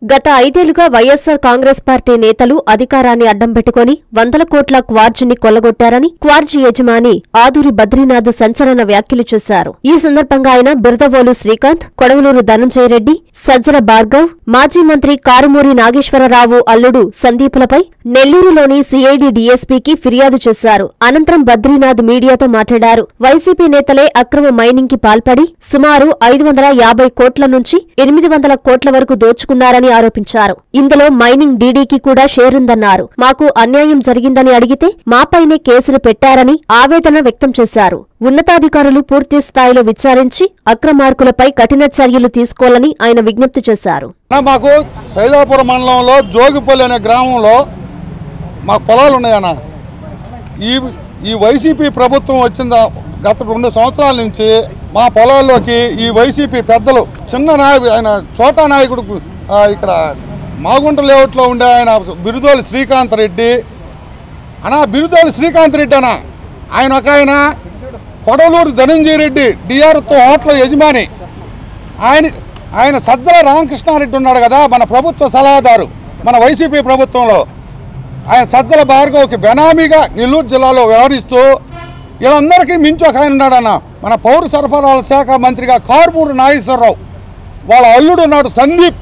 గత 5 ఏళ్లుగా వైఎస్సార్ కాంగ్రెస్ పార్టీ నేతలు అధికారాన్ని అడ్డం పెట్టుకుని వందల కోట్ల క్వార్జిని కొల్లగొట్టారని క్వార్జి యజమాని ఆదూరి బద్రీనాథ్ సంచలన వ్యాఖ్యలు చేశారు. ఈ సందర్భంగా ఆయన బిరదవోలు శ్రీకాంత్, కొడవలూరు ధనంజయరెడ్డి, సజ్జల భార్గవ్, మాజీ మంత్రి కారుమూరి నాగేశ్వరరావు అల్లుడు సందీపులపై నెల్లూరులోని సిఐడి డీఎస్పీకి ఫిర్యాదు చేశారు. అనంతరం బద్రీనాథ్ మీడియాతో మాట్లాడారు. వైసీపీ నేతలే అక్రమ మైనింగ్ కి పాల్పడి సుమారు 550 కోట్ల నుంచి 800 కోట్ల వరకు దోచుకున్నారని ఆరోపించారు. ఇందులో మైనింగ్ డీడీకి కూడా షేరుందన్నారు. మాకు అన్యాయం జరిగిందని అడిగితే మాపైనే కేసులు పెట్టారని ఆవేదన వ్యక్తం చేశారు. ఉన్నతాధికారులు పూర్తి స్థాయిలో విచారించి అక్రమార్కులపై కఠిన చర్యలు తీసుకోవాలని ఆయన విజ్ఞప్తి చేశారు. మాకు సైదాపురం మండలంలో జోగిపల్లి అనే గ్రామంలో మా పొలాలు ఉన్నాయన్న. ఈ వైసీపీ ప్రభుత్వం వచ్చిన గత 2 సంవత్సరాల నుంచి మా పొలాల్లోకి ఈ వైసీపీ పెద్దలు చిన్న నాయకుడు ఆయన చోటా నాయకుడు ఇక్కడ మాగుంట లేఅవుట్లో ఉండే ఆయన బిరుదోలి శ్రీకాంత్ రెడ్డి బిరుదోలి శ్రీకాంత్ రెడ్డి ఆయన ఒక ఆయన కొడవలూరు ధనంజయరెడ్డి డిఆర్తో హోటల్ యజమాని ఆయన సజ్జల రామకృష్ణారెడ్డి ఉన్నాడు కదా, మన ప్రభుత్వ సలహాదారు మన వైసీపీ ప్రభుత్వంలో. ఆయన సజ్జల భార్గవ్కి బెనామీగా నెల్లూరు జిల్లాలో వ్యవహరిస్తూ వీళ్ళందరికీ మించి ఒక ఆయన ఉన్నాడన్న, మన పౌర సరఫరాల శాఖ మంత్రిగా కారుమూరి నాగేశ్వరరావు వాళ్ళ అల్లుడు ఉన్నాడు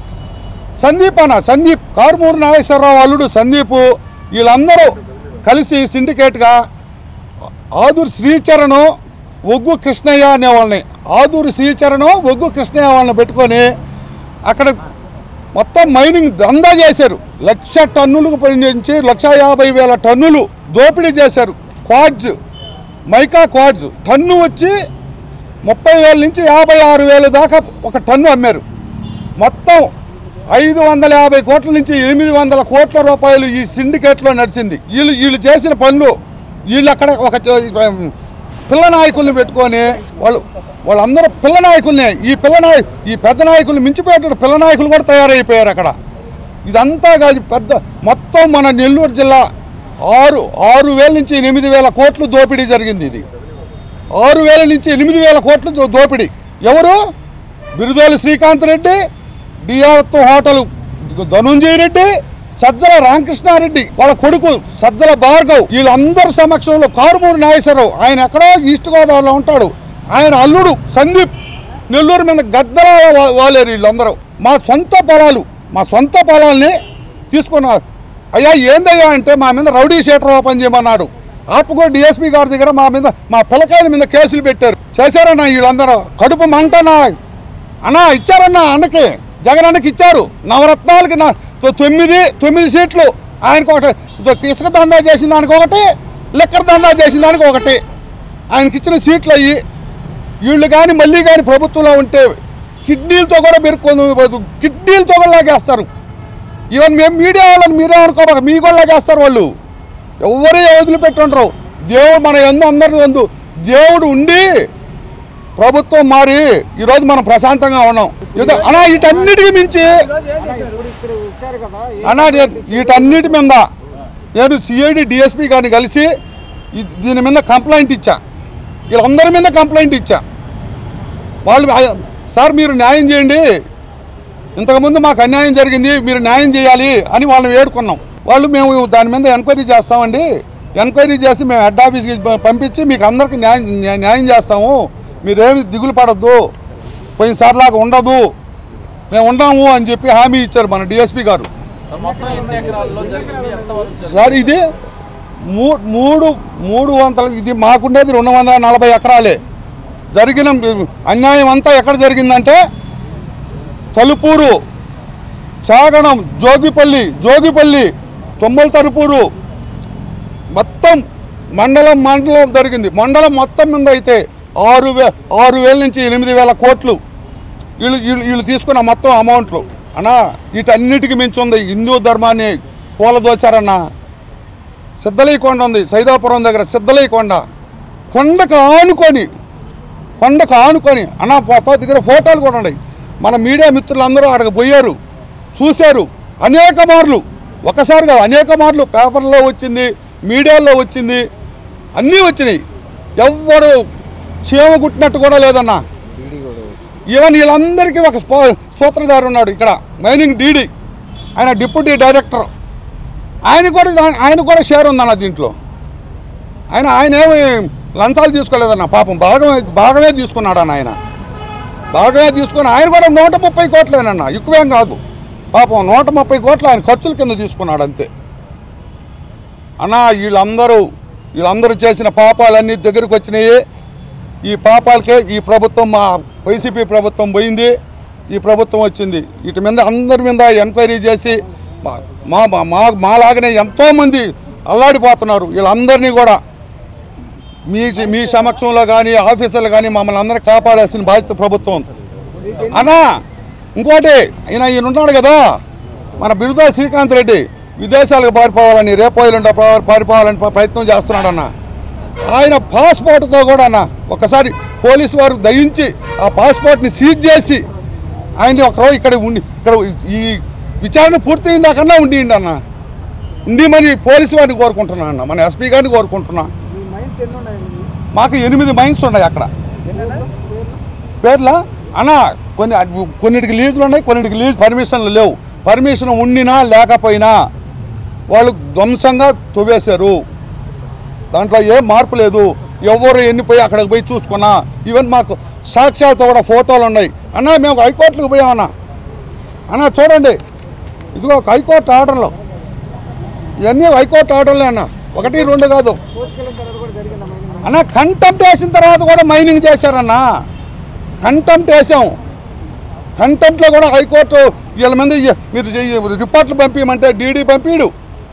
సందీప్ కారుమూరి నాగేశ్వరరావు అల్లుడు సందీపు. వీళ్ళందరూ కలిసి సిండికేట్గా ఆదూరి శ్రీచరణ్, ఒగ్గు కృష్ణయ్య అనే వాళ్ళని ఒగ్గు కృష్ణయ్య వాళ్ళని పెట్టుకొని అక్కడ మొత్తం మైనింగ్ దందా చేశారు. 1,00,000 టన్నులకు నుంచి 1,50,000 టన్నులు దోపిడీ చేశారు. మైకా క్వాడ్జ్ టన్ను వచ్చి 30,000 నుంచి 56,000 దాకా ఒక టన్ను అమ్మారు. మొత్తం 550 కోట్ల నుంచి 800 కోట్ల రూపాయలు ఈ సిండికేట్లో నడిచింది. వీళ్ళు చేసిన పనులు వీళ్ళు అక్కడ ఒక పిల్ల నాయకుల్ని పెట్టుకొని వాళ్ళందరూ పిల్ల నాయకుల్ని ఈ పెద్ద నాయకులు మించిపోయేట పిల్ల నాయకులు కూడా తయారైపోయారు అక్కడ. ఇదంతా కాదు పెద్ద మొత్తం మన నెల్లూరు జిల్లా 6,000 నుంచి 8,000 కోట్లు దోపిడీ జరిగింది. ఇది 6,000 నుంచి 8,000 కోట్లు దోపిడీ. ఎవరు? బిరుదోలి శ్రీకాంత్ రెడ్డి, డిఆర్తో హోటల్ ధనంజయరెడ్డి, సజ్జల రామకృష్ణారెడ్డి వాళ్ళ కొడుకు సజ్జల భార్గవ్, వీళ్ళందరి సమక్షంలో కారుమూరి నాగేశ్వరరావు ఆయన ఎక్కడో ఈస్ట్ గోదావరిలో ఉంటాడు, ఆయన అల్లుడు సందీప్ నెల్లూరు మీద గద్దలా వాలేరు. వీళ్ళందరూ మా సొంత పొలాల్ని తీసుకున్నారు. అయ్యా ఏందయ్యా అంటే మా మీద రౌడీ షీటర్ ఓపెన్ చేయమన్నాడు. ఆత్మకూరు డిఎస్పీ గారి దగ్గర మా పిల్లకాయల మీద కేసులు పెట్టారు. చేశారన్నా వీళ్ళందరూ. కడుపు మంటనా ఇచ్చారన్నా అన్నకి, జగన్ అన్నకి ఇచ్చారు. నవరత్నాలకి 9 సీట్లు ఆయనకు ఒకటి, ఇసుక దందా చేసిన దానికి ఒకటి, లిక్కర్ దందా చేసిన దానికి ఒకటి ఆయనకి ఇచ్చిన సీట్లు అయ్యి. వీళ్ళు కానీ మళ్ళీ కానీ ప్రభుత్వంలో ఉంటే కిడ్నీలతో కూడా కిడ్నీలతో కూడా లాగేస్తారు. ఈవెన్ మేము మీడియా వాళ్ళని మీరే అనుకోబాక మీ కూడా లాగేస్తారు వాళ్ళు. ఎవరు వదిలిపెట్టుండ్రు. దేవుడు మన అందరి దేవుడు ఉండి ప్రభుత్వం మారి ఈరోజు మనం ప్రశాంతంగా ఉన్నాం. వీటన్నిటికి మించి వీటన్నిటి మీద నేను సిఐడి డిఎస్పీ గారిని కలిసి దీని మీద కంప్లైంట్ ఇచ్చా. వీళ్ళందరి మీద కంప్లైంట్ ఇచ్చా. వాళ్ళు సార్ మీరు న్యాయం చేయండి, ఇంతకుముందు మాకు అన్యాయం జరిగింది, మీరు న్యాయం చేయాలి అని వాళ్ళని వేడుకున్నాం. వాళ్ళు మేము దాని మీద ఎంక్వైరీ చేస్తామండి, ఎంక్వైరీ చేసి మేము హెడ్ ఆఫీస్కి పంపించి మీకు అందరికీ న్యాయం చేస్తాము, మీరేమి దిగులు పడద్దు, పోయినసారిలాగా ఉండదు, మేము ఉన్నాము అని చెప్పి హామీ ఇచ్చారు మన డిఎస్పీ గారు. సార్ ఇది 300 ఇది మాకుండేది 240 ఎకరాలే. జరిగిన అన్యాయం అంతా ఎక్కడ జరిగిందంటే తలుపూరు, చాగణం, జోగిపల్లి, తొమ్మల తరుపూరు మొత్తం మండలం జరిగింది. మండలం మొత్తం మీద అయితే 6,000 నుంచి 8,000 కోట్లు వీళ్ళు తీసుకున్న మొత్తం అమౌంట్లు. వీటన్నిటికీ మించి ఉంది హిందూ ధర్మాన్ని కూలదోచారన్న. సిద్ధలైకొండ ఉంది సైదాపురం దగ్గర, సిద్ధలైకొండ కొండకు ఆనుకొని దగ్గర ఫోటోలు కూడా ఉన్నాయి. మన మీడియా మిత్రులందరూ అక్కడికి పోయారు, చూశారు అనేక మార్లు. ఒకసారి కాదు అనేక మార్లు పేపర్లో వచ్చింది, మీడియాలో వచ్చింది, అన్నీ వచ్చినాయి. ఎవ్వరు చీమ గుట్టినట్టు కూడా లేదన్నా. ఈవెన్ వీళ్ళందరికీ ఒక సూత్రధారి ఉన్నాడు ఇక్కడ మైనింగ్ డీడీ ఆయన డిప్యూటీ డైరెక్టర్, ఆయన కూడా షేర్ ఉందన్న దీంట్లో. ఆయన ఏమి లంచాలు తీసుకోలేదన్న, పాపం భాగమే తీసుకున్నాడన్న. ఆయన భాగమే తీసుకుని ఆయన కూడా 130 కోట్లేనన్న, ఎక్కువేం కాదు. పాపం 130 కోట్లు ఆయన ఖర్చుల కింద తీసుకున్నాడు అంతే అన్న. వీళ్ళందరూ చేసిన పాపాలన్నీ దగ్గరికి వచ్చినాయి. ఈ పాపాలకే ఈ ప్రభుత్వం, మా వైసీపీ ప్రభుత్వం పోయింది, ఈ ప్రభుత్వం వచ్చింది. వీటి మీద అందరి మీద ఎంక్వైరీ చేసి మాలాగనే ఎంతోమంది అల్లాడిపోతున్నారు. వీళ్ళందరినీ కూడా మీ సమక్షంలో కానీ ఆఫీసర్లు కానీ మమ్మల్ని అందరూ కాపాడాల్సిన బాధ్యత ప్రభుత్వం అన్నా. ఇంకోటి ఈయన ఉన్నాడు కదా, మన బిరుదా శ్రీకాంత్ రెడ్డి విదేశాలకు పారిపోవాలని, రేపు ఎల్లుండి పారిపోవాలని ప్రయత్నం చేస్తున్నాడన్న. ఆయన పాస్పోర్ట్తో కూడా అన్న ఒకసారి పోలీసు వారు దయించి ఆ పాస్పోర్ట్ని సీజ్ చేసి ఆయన్ని ఒకరోజు ఇక్కడ ఈ విచారణ పూర్తయిందాకన్నా ఉండియండి మరి పోలీసు వారిని కోరుకుంటున్నా అన్న, మన ఎస్పీ గారిని కోరుకుంటున్నా. మాకు 8 మైన్స్ ఉన్నాయి అక్కడ. పేర్లా అన్న కొన్నిటికి లీజులు ఉన్నాయి, కొన్నిటికి లీజ్ పర్మిషన్లు లేవు. పర్మిషన్ ఉండినా లేకపోయినా వాళ్ళు ధ్వంసంగా తవ్వేశారు. దాంట్లో ఏం మార్పు లేదు. ఎవరు ఎన్నిపోయి అక్కడికి పోయి చూసుకున్నా, ఈవెన్ మాకు సాక్ష్యాలతో కూడా ఫోటోలు ఉన్నాయి అన్న. మేము హైకోర్టులకు పోయామన్నా. అన్న చూడండి, ఇదిగో హైకోర్టు ఆర్డర్లు, ఇవన్నీ హైకోర్టు ఆర్డర్లే అన్న, 1, 2 కాదు అన్న. కంటెంప్ట్ వేసిన తర్వాత కూడా మైనింగ్ చేశారన్న. కంటెంప్ట్ వేసాం. కంటెంప్ట్లో కూడా హైకోర్టు వీళ్ళ మీద మీరు రిపోర్ట్లు పంపించమంటే డీడీ పంపిడు,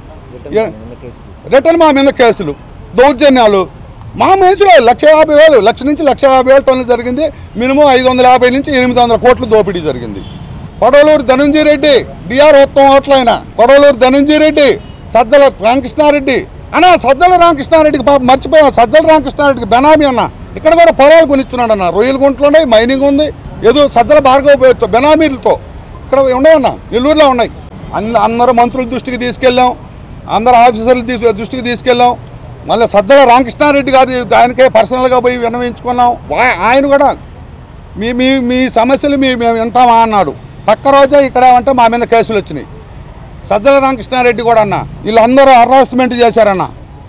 రిటర్న్ మా మీద కేసులు, దౌర్జన్యాలు. మా మనుషులు 1,50,000 లక్ష నుంచి 1,50,000 టన్నులు జరిగింది. మినిమం 550 నుంచి 800 కోట్లు దోపిడీ జరిగింది. కొడవలూరు ధనంజయ రెడ్డి డిఆర్ ఉత్తమ ఓట్లైన కొడవలూరు ధనంజయ రెడ్డి, సజ్జల రామకృష్ణారెడ్డి అన్న. సజ్జల రామకృష్ణారెడ్డికి పాప మర్చిపోయాం. సజ్జల రామకృష్ణారెడ్డికి బెనామీ అన్న. ఇక్కడ కూడా పొలాలు కొనిచ్చున్నాడు అన్న. రొయ్యల గుంటలోనే మైనింగ్ ఉంది. ఏదో సజ్జల భార్గవ పేరుతో బెనామీలతో ఇక్కడ ఉన్నాయన్న, నెల్లూరులో ఉన్నాయి. అందరూ మంత్రుల దృష్టికి తీసుకెళ్ళాం, అందరు ఆఫీసర్ల దృష్టికి తీసుకెళ్ళాం. మళ్ళీ సజ్జల రామకృష్ణారెడ్డి గారు ఆయనకే పర్సనల్గా పోయి విన్నవించుకున్నాం. ఆయన కూడా మీ సమస్యలు మేము వింటామా అన్నాడు. పక్క రోజే ఇక్కడ అంటే మా మీద కేసులు వచ్చినాయి. సజ్జల రామకృష్ణారెడ్డి కూడా అన్న వీళ్ళందరూ హరాస్మెంట్ చేశారన్న.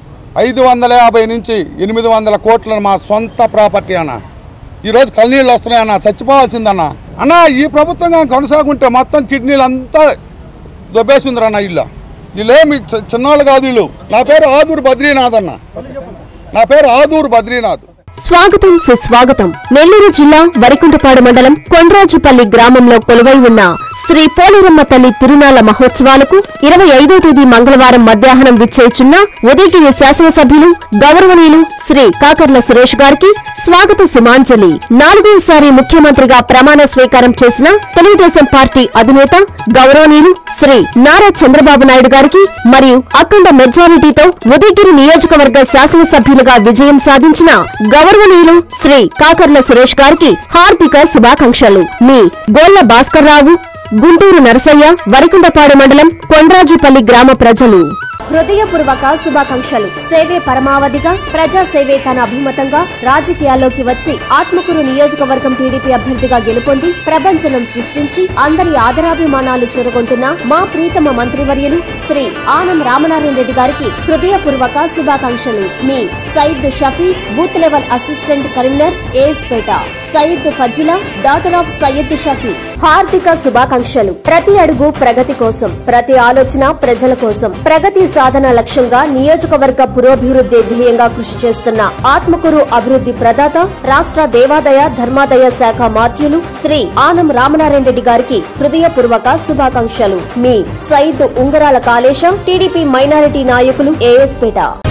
550 నుంచి 800 కోట్లను మా సొంత ప్రాపర్టీ అన్న. ఈరోజు కళ్ళనీళ్ళు వస్తున్నాయన్న, చచ్చిపోవాల్సిందన్న. అన్న ఈ ప్రభుత్వంగా కొనసాగుంటే మొత్తం కిడ్నీలు అంతా దొబ్బేసిందిరన్న. వీళ్ళేమి చిన్నవాళ్ళు కాదు వీళ్ళు. నా పేరు ఆదూరు బద్రీనాథ్ అన్న, నా పేరు ఆదూరు బద్రీనాథ్. స్వాగతం సుస్వాగతం. నెల్లూరు జిల్లా వరికుంటపాడు మండలం కొండ్రాజుపల్లి గ్రామంలో కొలువై ఉన్న శ్రీ పోలేరమ్మ తల్లి తిరునాళ్ల మహోత్సవాలకు 25వ తేదీ మంగళవారం మధ్యాహ్నం విచ్చేయుచున్న ఉదయగిరి శాసనసభ్యులు గౌరవనీయులు శ్రీ కాకర్ల సురేష్ గారికి స్వాగత సుమాంజలి. 4వసారి ముఖ్యమంత్రిగా ప్రమాణ స్వీకారం చేసిన తెలుగుదేశం పార్టీ అధినేత గౌరవనీయులు శ్రీ నారా చంద్రబాబు నాయుడు గారికి మరియు అఖండ మెజారిటీతో ఉదయగిరి నియోజకవర్గ శాసనసభ్యులుగా విజయం సాధించిన గౌరవనీయులు శ్రీ కాకర్ల సురేష్ గారికి హార్దిక శుభాకాంక్షలు. మీ గోళ్ల భాస్కర్రావు, గుంటూరు నరసయ్య, వరికుంటపాడు మండలం కొండ్రాజుపల్లి గ్రామ ప్రజలు. హృదయపూర్వక శుభాకాంక్షలు. సేవే పరమావధిగా ప్రజాసేవే తన అభిమతంగా రాజకీయాల్లోకి వచ్చి ఆత్మకూరు నియోజకవర్గం టీడీపీ అభ్యర్థిగా గెలుపొంది ప్రపంచనం సృష్టించి అందరి ఆదరాభిమానాలు చూరగొంటున్న మా ప్రీతమ మంత్రివర్యులు శ్రీ ఆనం రామనారాయణ రెడ్డి గారికి హృదయపూర్వక శుభాకాంక్షలు. మీ Syed Shafi, booth level assistant Karimnagar, ఏఎస్పేట. Syed Fazila, daughter of Syed Shafi. హార్దిక శుభాకాంక్షలు. ప్రతి అడుగు ప్రగతి కోసం, ప్రతి ఆలోచన ప్రజల కోసం, ప్రగతి సాధన లక్ష్యంగా నియోజకవర్గ పురోభివృద్ధి ధ్యేయంగా కృషి చేస్తున్న ఆత్మకూరు అభివృద్ధి ప్రదాత, రాష్ట్ర దేవాదాయ ధర్మాదాయ శాఖ మాత్యులు శ్రీ ఆనం రామనారాయణ రెడ్డి గారికి హృదయపూర్వక శుభాకాంక్షలు. మీ సయీద్ ఉంగరాల కాళేశం, టీడీపీ మైనారిటీ నాయకులు, ఏఎస్పేట.